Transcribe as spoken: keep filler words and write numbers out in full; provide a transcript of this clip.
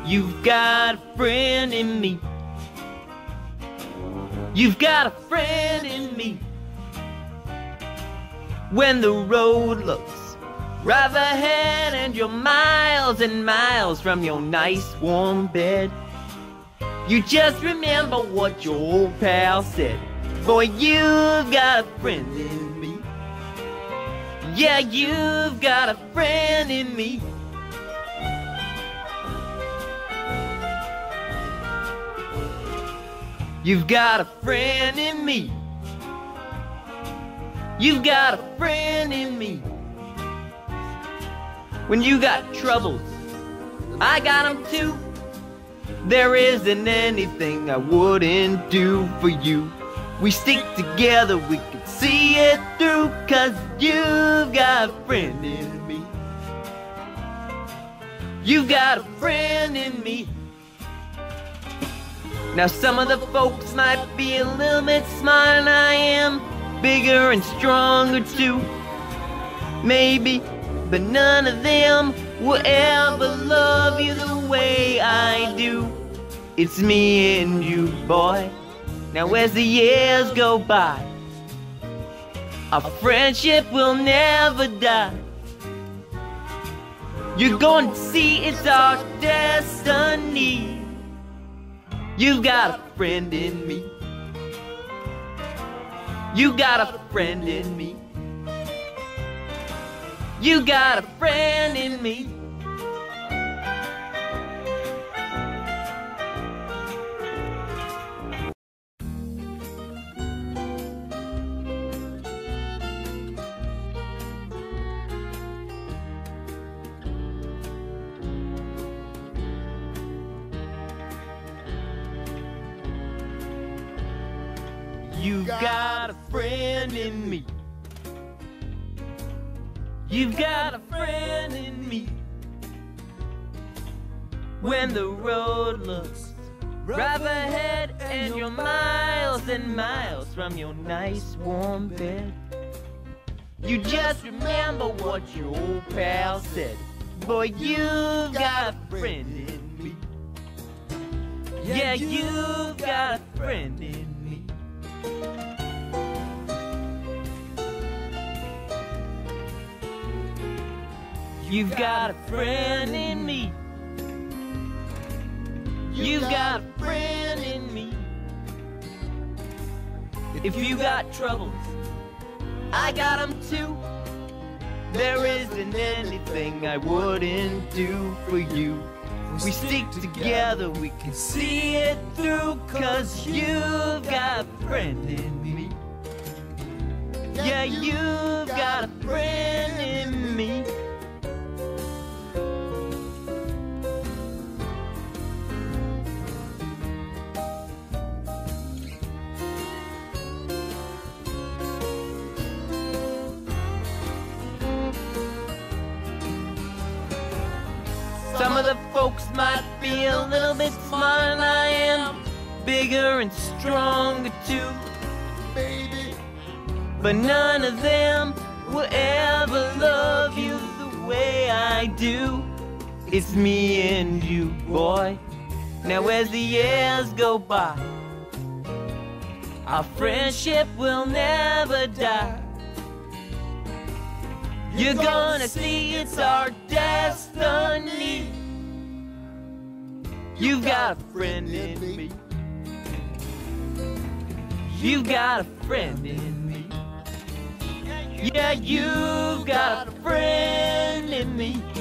You've got a friend in me. You've got a friend in me. When the road looks rough ahead and you're miles and miles from your nice warm bed, you just remember what your old pal said. Boy, you've got a friend in me. Yeah, you've got a friend in me. You've got a friend in me. You've got a friend in me. When you got troubles, I got them too. There isn't anything I wouldn't do for you. We stick together, we can see it through, 'cause you've got a friend in me. You've got a friend in me. Now some of the folks might be a little bit smarter than I am, bigger and stronger too, maybe, but none of them will ever love you the way I do. It's me and you, boy. Now as the years go by, our friendship will never die. You're going to see it's our destiny. You've got a friend in me. You got a friend in me. You got a friend in me. You've got a friend in me. You've got a friend in me. When the road looks rough ahead and you're miles and miles from your nice warm bed, you just remember what your old pal said. Boy, you've got a friend in me. Yeah, you've got a friend in me. You've got a friend in me. You've got a friend in me. If you got troubles, I got them too. There isn't anything I wouldn't do for you. We stick together, we can see it through, 'cause you've got a friend in me. Yeah, you've got a friend in me. Some of the folks might be a little bit smarter than I am, bigger and stronger too, baby, but none of them will ever love you the way I do. It's me and you, boy. Now as the years go by, our friendship will never die. You're gonna see it's our destiny. You've got a friend in me. You've got a friend in me. Yeah, you've got a friend in me.